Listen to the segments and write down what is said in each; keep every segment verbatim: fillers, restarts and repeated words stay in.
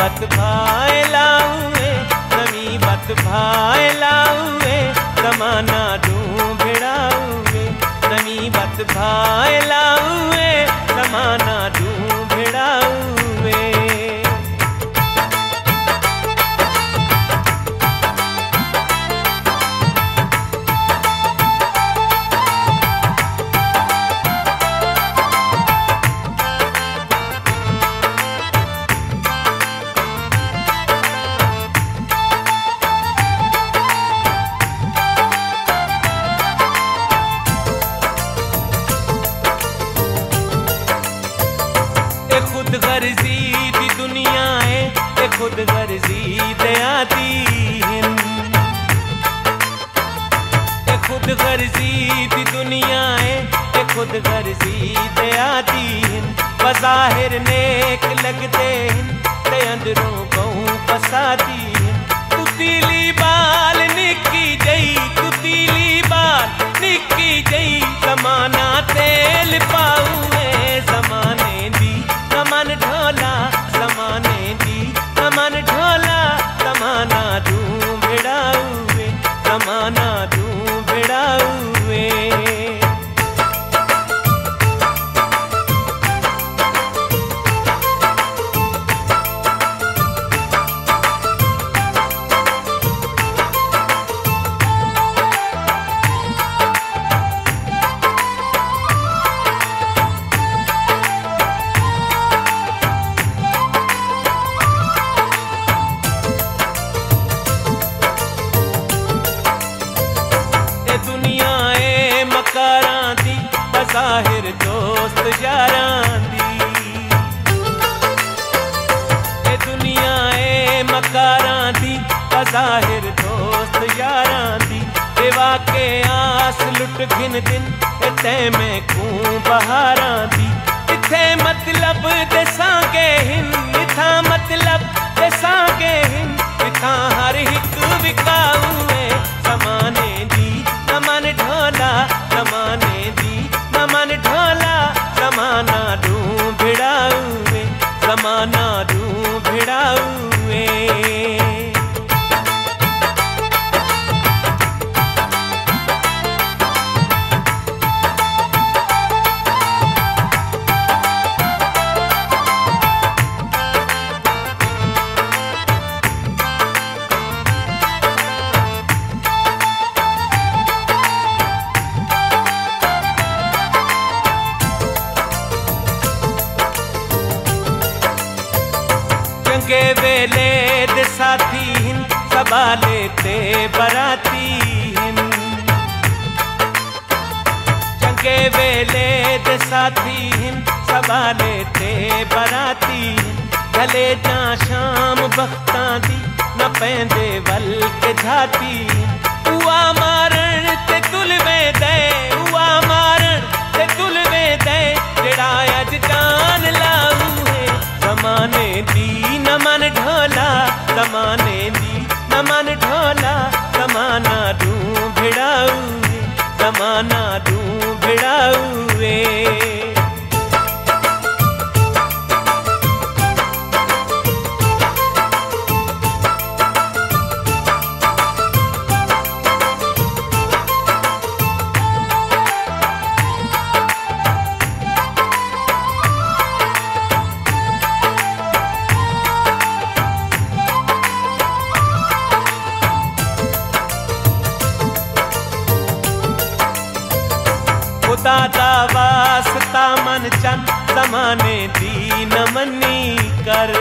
बत भाए लाऊए, नवी बत भाए लाऊए, जमाना दूं भिड़ाऊए, नवी बत भाए लाऊए, जमाना दूं भिड़ाऊए। खुद गर्जी दी दुनिया है, ए खुद गर्जी दयाती हिन, ए खुद गर्जी दी दुनिया है, ए खुद गर्जी दयाती हिन। बज़ाहिर नेक लगते हिन, ते अंदरों कहूं फसादी हिन। तू तीली बाल निकी जई, तू तीली बाल निकी जई, ज़माना तेल पाऊए, ज़माने दी मन ढोला, ज़माने दी मन ढोला, ज़माना दूं भिड़ाऊए, ज़माना दूं भिड़ाऊए। ज़ाहिर दोस्त यारां दी, ए दुनिया ए मकारां दी, ज़ाहिर दोस्त यारां दी। ए वाके आस लुट घिन दिन, ए ते में कूं बहारां दी। इथे मतलब दे सांगे हिन, इथा मतलब दे सांगे हिन, इथा हर हिक विकाऊए, ज़माने दी नमन ढोला, ज़माने दी मन ढोला, ज़माना दूं भिड़ाऊए, ज़माना दूं भिड़ाऊए। चंगे वेले दे साथी हिन, सबाले ते बराती हिन, चंगे वेले दे साथी हिन, सबाले ते बराती हिन। गले जा शाम बख्तां दी, न पैंदे वल के झाती हिन। उआ मारण ते तुलवे दे, उआ मारण ते तुलवे दे, जेड़ा अज जान लाऊ है, ज़माने दी मन ढोला, ज़माने दी मन ढोला, ज़माना दूं भिड़ाऊए, ज़माना दूं भिड़ाऊए। खुदा दा वास्ता मन चन, ज़माने दी न मनी कर,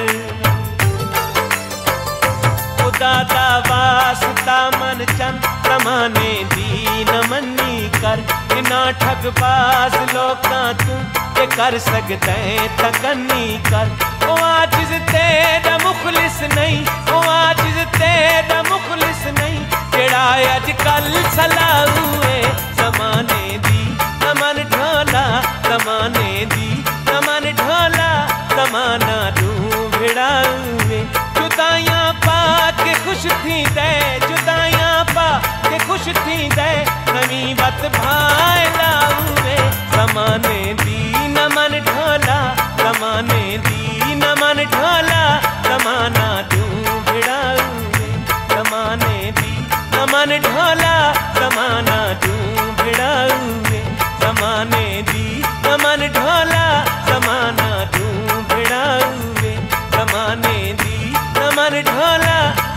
खुदा दा वास्ता मन चन, ज़माने दी न मनी कर। इना ठगबाज लोकां तू ते कर सकदे तकन्नी कर। ओ आजिज़ तेरा मुखलिस नहीं, ओ आजिज़ तेरा मुखलिस नहीं, जेड़ा अजकल सलाऊए, ज़माने दी मन ढोला, ज़माने दी मन ढोला, ज़माना दूं भिड़ाऊए। जुदाइयां पा के खुश थी दे, जुदाइयां पा के खुश थी दे, नवी बत भाए लाऊए, ज़माने दी मन ढोला, ज़माने दी मन ढोला। जमाना तू भिड़ाऊवे जमाने दी नमन ढोला जमाना तू भिड़ाऊवे जमाने दी नमन ढोला जमाना तू भिड़ाऊवे जमाने दी नमन ढोला